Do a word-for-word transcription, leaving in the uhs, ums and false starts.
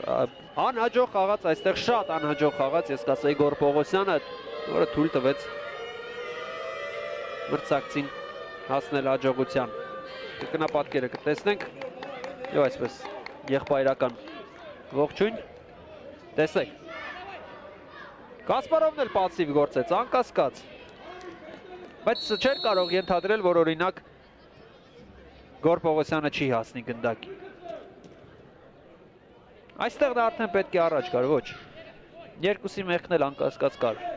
անհաջող խաղաց, այստեղ շատ անհաջող խաղաց, ես կասեի Գոր Պողոսյանը, որը թույլ տվեց մրցակցին հասնել հաջողության։ Կրկնապատկերը կտեսնենք, և այսպես եղբայրական ողջույն, տեսեք։ Կասպարովն էլ պասիվ գործեց, անկասկած, բայց չէր կարող ենթադրել, որ օրինակ Գոր Պողոսյանը չի հասնի գնդակի։ Այստեղ դա արդեն պետք է առաջ գար, ոչ, երկուսի մեղքն էլ անկասկած կար։